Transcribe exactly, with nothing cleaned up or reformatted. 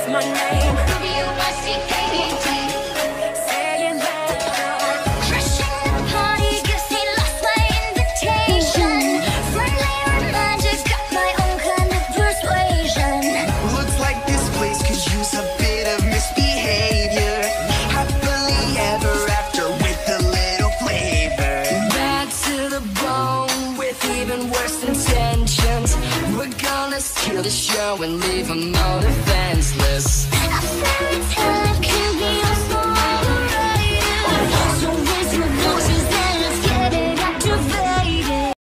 my name. B U S C K E T. Saying that Crashing the party gives me lost my invitation. Friendly or magic, got my own kind of persuasion. Looks like this place could use a bit of misbehavior. Happily ever after with a little flavor. bad to the bone with even worse intentions. We're gonna steal the show and leave them all defenseless. A fairy tale can be